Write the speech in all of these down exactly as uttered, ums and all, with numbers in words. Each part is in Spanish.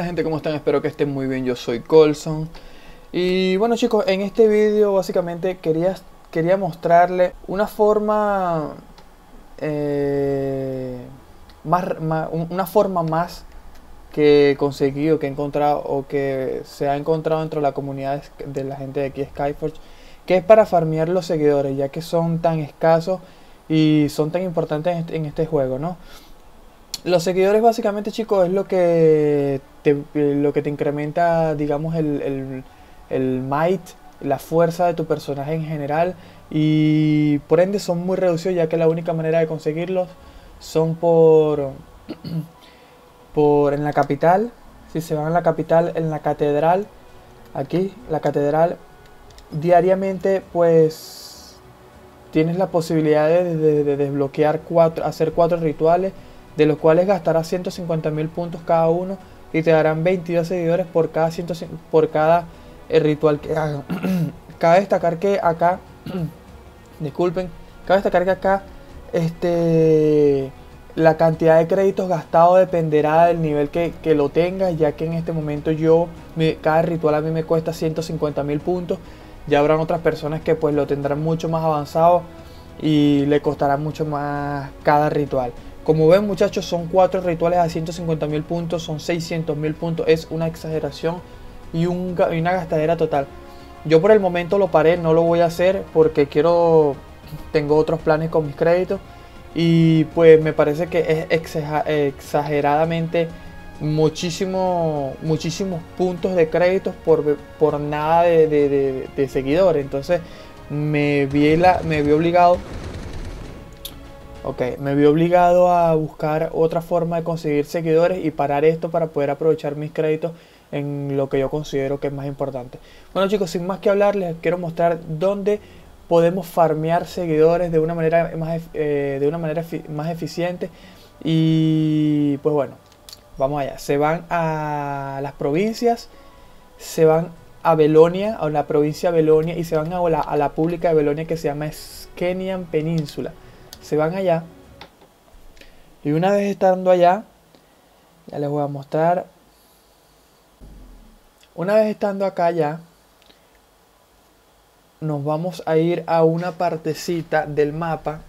gente, ¿cómo están? Espero que estén muy bien, yo soy Colson. Y bueno chicos, en este vídeo básicamente quería, quería mostrarle una forma eh, más, más, una forma más que he conseguido, que he encontrado o que se ha encontrado dentro de la comunidad de la gente de aquí Skyforge, que es para farmear los seguidores, ya que son tan escasos y son tan importantes en este, en este juego, ¿no? Los seguidores básicamente, chicos, es lo que te, lo que te incrementa, digamos, el, el, el might, la fuerza de tu personaje en general, y por ende son muy reducidos, ya que la única manera de conseguirlos son por, por en la capital. Si se van a la capital, en la catedral, aquí, la catedral, diariamente pues tienes la posibilidad de, de, de desbloquear cuatro, hacer cuatro rituales, de los cuales gastarás ciento cincuenta mil puntos cada uno y te darán veintidós seguidores por cada, cien, por cada eh, ritual que hagan. Cabe destacar que acá, disculpen, cabe destacar que acá este, la cantidad de créditos gastados dependerá del nivel que, que lo tengas, ya que en este momento yo, me, cada ritual a mí me cuesta ciento cincuenta mil puntos. Ya habrán otras personas que pues lo tendrán mucho más avanzado y le costará mucho más cada ritual. Como ven, muchachos, son cuatro rituales a ciento cincuenta mil puntos, son seiscientos mil puntos, es una exageración y, un, y una gastadera total. Yo por el momento lo paré, no lo voy a hacer porque quiero, tengo otros planes con mis créditos, y pues me parece que es exageradamente muchísimo, muchísimos puntos de créditos por, por nada de, de, de, de seguidores. Entonces me vi, la, me vi obligado Ok, me vi obligado a buscar otra forma de conseguir seguidores y parar esto para poder aprovechar mis créditos en lo que yo considero que es más importante. Bueno chicos, sin más que hablar, les quiero mostrar dónde podemos farmear seguidores de una manera más, eh, de una manera más eficiente. Y pues bueno, vamos allá. Se van a las provincias, se van a Belonia, a la provincia de Belonia, y se van a la, a la pública de Belonia que se llama Skenian Península. Se van allá y una vez estando allá, ya les voy a mostrar. Una vez estando acá ya, nos vamos a ir a una partecita del mapa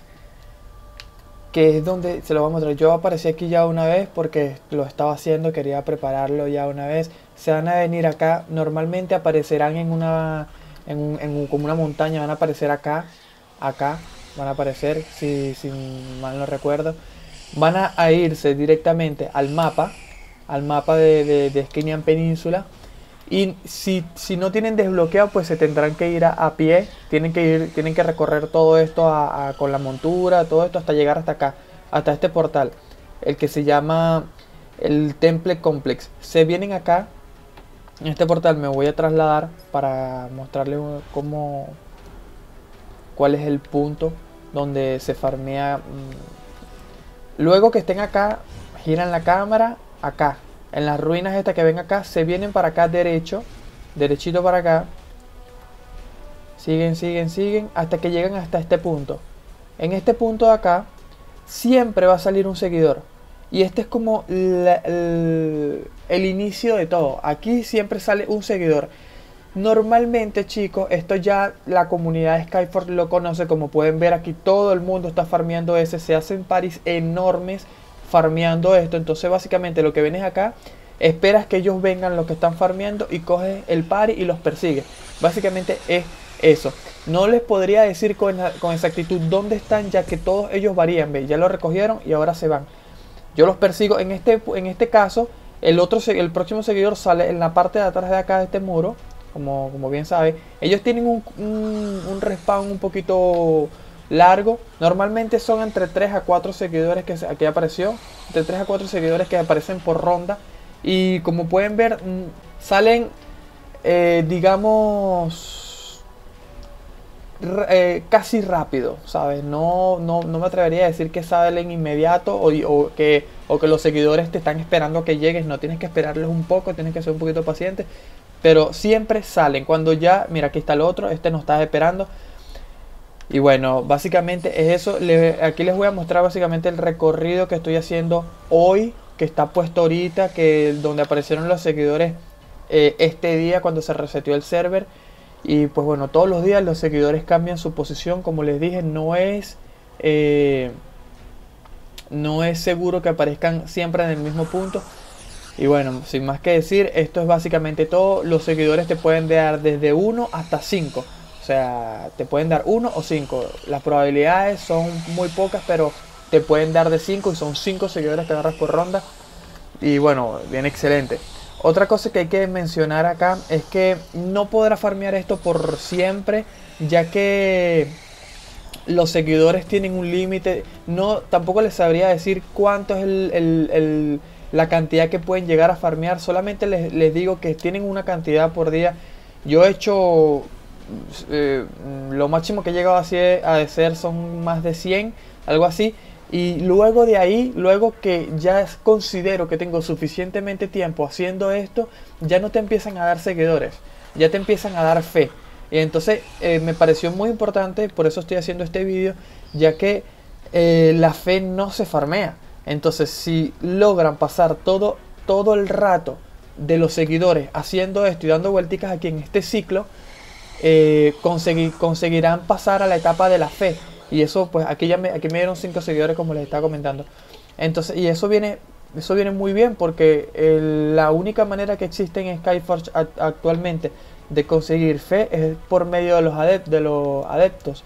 que es donde se lo voy a mostrar. Yo aparecí aquí ya una vez porque lo estaba haciendo, quería prepararlo ya una vez. Se van a venir acá, normalmente aparecerán en una en, un, en un, como una montaña, van a aparecer acá, acá. Van a aparecer, si, si mal no recuerdo. Van a, a irse directamente al mapa, al mapa de, de, de Skenian Península. Y si, si no tienen desbloqueado, pues se tendrán que ir a, a pie. Tienen que ir, tienen que recorrer todo esto a, a, con la montura, todo esto hasta llegar hasta acá, hasta este portal, el que se llama el Temple Complex. Se vienen acá, en este portal me voy a trasladar para mostrarles cómo, cuál es el punto donde se farmea. Luego que estén acá, giran la cámara acá, en las ruinas estas que ven acá, se vienen para acá derecho, derechito para acá, siguen, siguen, siguen, hasta que llegan hasta este punto. En este punto de acá, siempre va a salir un seguidor, y este es como la, el, el inicio de todo. Aquí siempre sale un seguidor. Normalmente, chicos, esto ya la comunidad de Skyforge lo conoce. Como pueden ver aquí, todo el mundo está farmeando ese. Se hacen paris enormes farmeando esto. Entonces básicamente lo que ven es acá, esperas que ellos vengan los que están farmeando y coges el pari y los persigues. Básicamente es eso. No les podría decir con, con exactitud dónde están, ya que todos ellos varían. ¿Ve? Ya lo recogieron y ahora se van. Yo los persigo. En este, en este caso, el, otro, el próximo seguidor sale en la parte de atrás de acá de este muro. Como, como bien sabe, ellos tienen un, un, un respawn un poquito largo. Normalmente son entre tres a cuatro seguidores que aquí apareció. Entre tres a cuatro seguidores que aparecen por ronda. Y como pueden ver, salen, eh, digamos, eh, casi rápido, ¿sabes? No, no, no me atrevería a decir que salen inmediato o, o, que, o que los seguidores te están esperando a que llegues. No, tienes que esperarles un poco, tienes que ser un poquito paciente. Pero siempre salen cuando ya, mira, aquí está el otro, este nos está esperando. Y bueno, básicamente es eso. Le, aquí les voy a mostrar básicamente el recorrido que estoy haciendo hoy que está puesto ahorita, que donde aparecieron los seguidores eh, este día cuando se reseteó el server. Y pues bueno, todos los días los seguidores cambian su posición. Como les dije, no es eh, no es seguro que aparezcan siempre en el mismo punto. Y bueno, sin más que decir, esto es básicamente todo. Los seguidores te pueden dar desde uno hasta cinco. O sea, te pueden dar uno o cinco. Las probabilidades son muy pocas, pero te pueden dar de cinco y son cinco seguidores que agarras por ronda. Y bueno, bien excelente. Otra cosa que hay que mencionar acá es que no podrás farmear esto por siempre, ya que los seguidores tienen un límite. No, tampoco les sabría decir cuánto es el, el, el, la cantidad que pueden llegar a farmear. Solamente les, les digo que tienen una cantidad por día. Yo he hecho... Eh, lo máximo que he llegado a hacer son más de cien, algo así. Y luego de ahí, luego que ya considero que tengo suficientemente tiempo haciendo esto, ya no te empiezan a dar seguidores, ya te empiezan a dar fe. Y entonces eh, me pareció muy importante, por eso estoy haciendo este vídeo, ya que eh, la fe no se farmea. Entonces si logran pasar todo, todo el rato de los seguidores haciendo esto y dando vuelticas aquí en este ciclo, eh, consegui conseguirán pasar a la etapa de la fe. Y eso, pues aquí ya me, aquí me dieron cinco seguidores, como les estaba comentando. Entonces, y eso viene, eso viene muy bien, porque el, la única manera que existe en Skyforge a, actualmente de conseguir fe es por medio de los, adept, de los adeptos.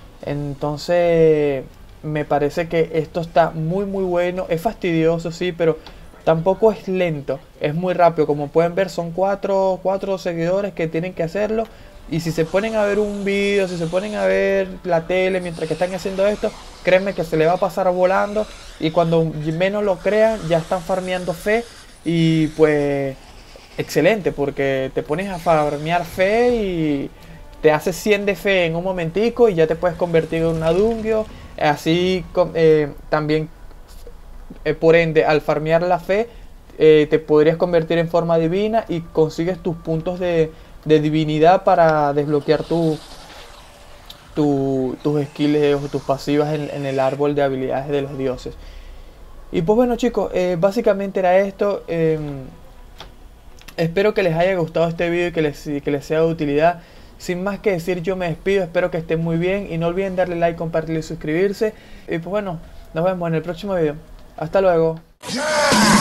Entonces, me parece que esto está muy muy bueno. Es fastidioso, sí, pero tampoco es lento. Es muy rápido. Como pueden ver, son cuatro, cuatro seguidores que tienen que hacerlo. Y si se ponen a ver un vídeo, si se ponen a ver la tele mientras que están haciendo esto, créanme que se le va a pasar volando. Y cuando menos lo crean, ya están farmeando fe. Y pues, excelente, porque te pones a farmear fe y te haces cien de fe en un momentico y ya te puedes convertir en una Dungio. Así eh, también, eh, por ende, al farmear la fe, eh, te podrías convertir en forma divina y consigues tus puntos de... de divinidad para desbloquear tu, tu, tus skills o tus pasivas en, en el árbol de habilidades de los dioses. Y pues bueno, chicos, eh, básicamente era esto. Eh, espero que les haya gustado este video y que les, que les sea de utilidad. Sin más que decir, yo me despido. Espero que estén muy bien y no olviden darle like, compartir y suscribirse. Y pues bueno, nos vemos en el próximo video. Hasta luego.